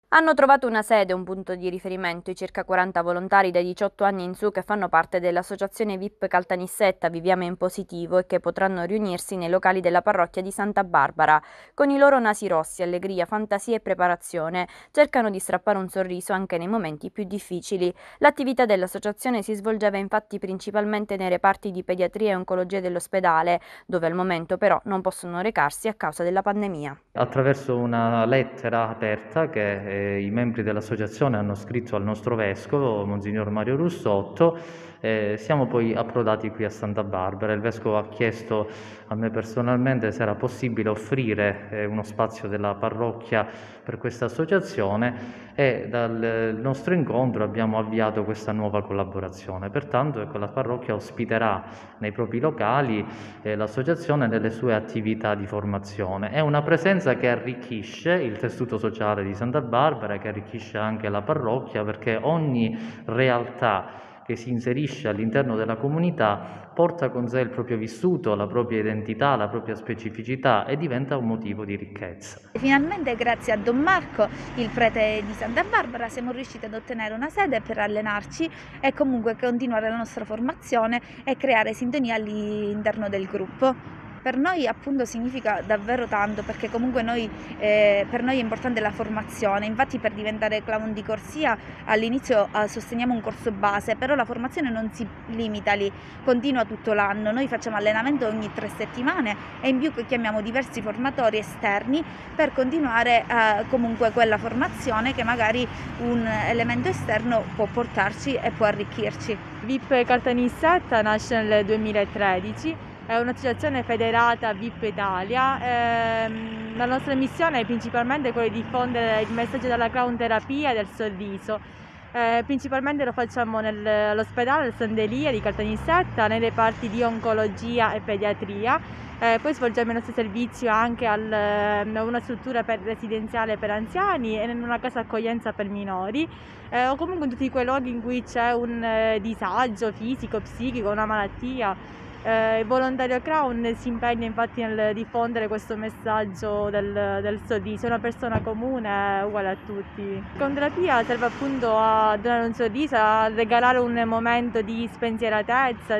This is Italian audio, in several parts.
Hanno trovato una sede, un punto di riferimento, i circa 40 volontari dai 18 anni in su che fanno parte dell'associazione VIP Caltanissetta Viviamo in Positivo e che potranno riunirsi nei locali della parrocchia di Santa Barbara. Con i loro nasi rossi, allegria, fantasia e preparazione, cercano di strappare un sorriso anche nei momenti più difficili. L'attività dell'associazione si svolgeva infatti principalmente nei reparti di pediatria e oncologia dell'ospedale, dove al momento però non possono recarsi a causa della pandemia. Attraverso una lettera aperta che i membri dell'associazione hanno scritto al nostro vescovo, Monsignor Mario Russotto, siamo poi approdati qui a Santa Barbara. Il vescovo ha chiesto a me personalmente se era possibile offrire uno spazio della parrocchia per questa associazione e dal nostro incontro abbiamo avviato questa nuova collaborazione. Pertanto, ecco, la parrocchia ospiterà nei propri locali l'associazione nelle sue attività di formazione. È una presenza che arricchisce il tessuto sociale di Santa Barbara, che arricchisce anche la parrocchia, perché ogni realtà che si inserisce all'interno della comunità porta con sé il proprio vissuto, la propria identità, la propria specificità e diventa un motivo di ricchezza. Finalmente, grazie a Don Marco, il prete di Santa Barbara, siamo riusciti ad ottenere una sede per allenarci e comunque continuare la nostra formazione e creare sintonia all'interno del gruppo. Per noi appunto significa davvero tanto, perché comunque per noi è importante la formazione. Infatti, per diventare clown di corsia all'inizio sosteniamo un corso base, però la formazione non si limita lì, continua tutto l'anno. Noi facciamo allenamento ogni 3 settimane e in più chiamiamo diversi formatori esterni per continuare comunque quella formazione che magari un elemento esterno può portarci e può arricchirci. VIP Caltanissetta nasce nel 2013, è un'associazione federata VIP Italia. La nostra missione è principalmente quella di diffondere il messaggio della clown terapia e del sorriso. Principalmente lo facciamo all'ospedale Santa Elia di Caltanissetta, nei reparti di oncologia e pediatria. Poi svolgiamo il nostro servizio anche a una struttura residenziale per anziani e in una casa accoglienza per minori, o comunque in tutti quei luoghi in cui c'è un disagio fisico, psichico, una malattia. Il volontario clown si impegna infatti nel diffondere questo messaggio del sorriso, è una persona comune, uguale a tutti. La clownterapia serve appunto a donare un sorriso, a regalare un momento di spensieratezza,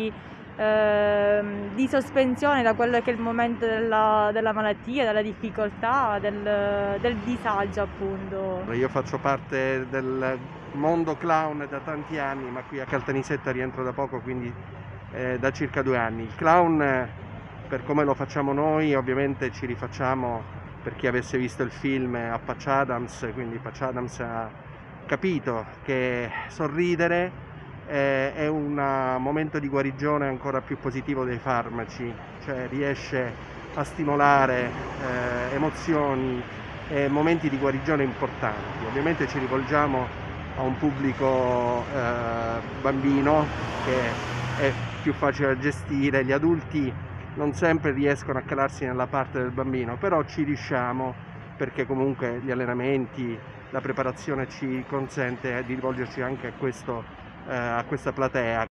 di sospensione da quello che è il momento della malattia, della difficoltà, del disagio appunto. Io faccio parte del mondo clown da tanti anni, ma qui a Caltanissetta rientro da poco, quindi da circa 2 anni. Il clown, per come lo facciamo noi, ovviamente ci rifacciamo, per chi avesse visto il film, a Patch Adams, quindi Patch Adams ha capito che sorridere è un momento di guarigione ancora più positivo dei farmaci, cioè riesce a stimolare emozioni e momenti di guarigione importanti. Ovviamente ci rivolgiamo a un pubblico bambino che è più facile da gestire, gli adulti non sempre riescono a calarsi nella parte del bambino, però ci riusciamo perché comunque gli allenamenti, la preparazione ci consente di rivolgerci anche a questa platea.